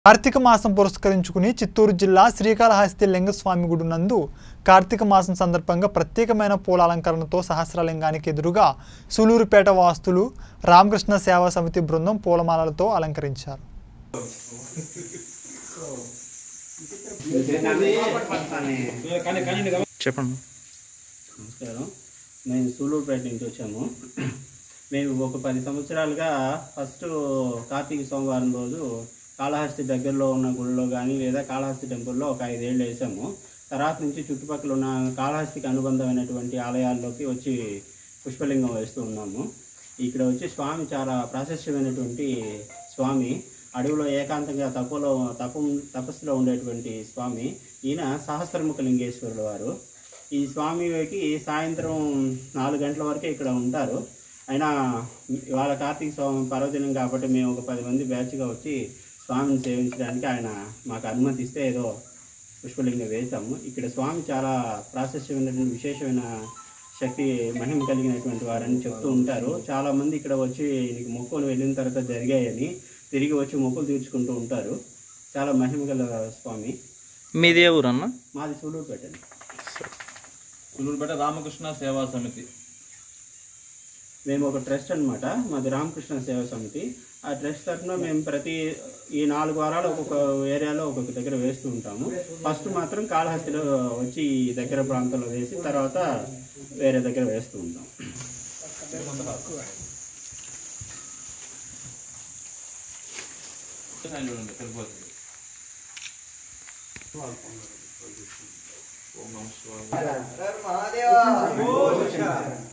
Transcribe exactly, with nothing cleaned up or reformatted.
కార్తీక మాసం పురస్కరించుకుని చిత్తూరు జిల్లా శ్రీకాళహస్తి లింగస్వామి గుడి నందు కార్తీక మాసం సందర్భంగా ప్రత్యేకమైన పూల అలంకరణతో సహస్రలింగానికి ఎదురుగా సూలూరుపేట వాస్తులు రామకృష్ణ సేవా సమితి బృందం పూలమాలలతో అలంకరించారు. చెప్పండి. నమస్కారం. మేము సూలూరుపేట నుంచి వచ్చాము. మేము ఒక పది సంవత్సరాలుగా ఫస్ట్ కార్తీక సోమవారం రోజు కాళహస్తి దగ్గరలో ఉన్న గుడిలో కానీ లేదా కాళహస్తి టెంపుల్లో ఒక ఐదేళ్ళు వేసాము. తర్వాత నుంచి చుట్టుపక్కల ఉన్న కాళహస్తికి అనుబంధమైనటువంటి ఆలయాల్లోకి వచ్చి పుష్పలింగం వేస్తూ ఉన్నాము. ఇక్కడ వచ్చి స్వామి చాలా ప్రాశస్త్యమైనటువంటి స్వామి, అడవిలో ఏకాంతంగా తపలో తపం తపస్సులో ఉండేటువంటి స్వామి. ఈయన సహస్రముఖ లింగేశ్వరుడు వారు. ఈ స్వామికి సాయంత్రం నాలుగు గంటల వరకే ఇక్కడ ఉంటారు. అయినా ఇవాళ కార్తీక స్వామి పర్వదినం కాబట్టి మేము ఒక పది మంది బ్యాచ్గా వచ్చి స్వామిని సేవించడానికి ఆయన మాకు అనుమతి ఇస్తే ఏదో పుష్పలింగం వేశాము. ఇక్కడ స్వామి చాలా ప్రాశస్త్యమైనటువంటి విశేషమైన శక్తి మహిమ కలిగినటువంటి వారని చెప్తూ ఉంటారు. చాలామంది ఇక్కడ వచ్చి నీకు మొక్కులు వెళ్ళిన తర్వాత జరిగాయని తిరిగి వచ్చి మొక్కులు తీర్చుకుంటూ ఉంటారు. చాలా మహిమ గల స్వామి. మీదే ఊరన్నా? మాది సూలూరుపేట. సూలూరుపేట రామకృష్ణ సేవా సమితి. మేము ఒక ట్రస్ట్ అనమాట. మాది రామకృష్ణ సేవా సమితి. ఆ ట్రస్ట్ తరఫున మేము ప్రతి ఈ నాలుగు వారాలు ఒక్కొక్క ఏరియాలో ఒక్కొక్క దగ్గర వేస్తూ ఉంటాము. ఫస్ట్ మాత్రం కాళహస్తిలో వచ్చి ఈ దగ్గర ప్రాంతంలో వేసి తర్వాత వేరే దగ్గర వేస్తూ ఉంటాం. ఓం నమః శివాయ.